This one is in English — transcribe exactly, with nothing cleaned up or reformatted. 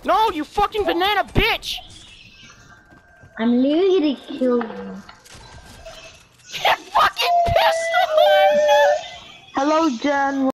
No, you fucking banana bitch! I'm literally gonna kill you. You fucking pistol! Hello, Jen.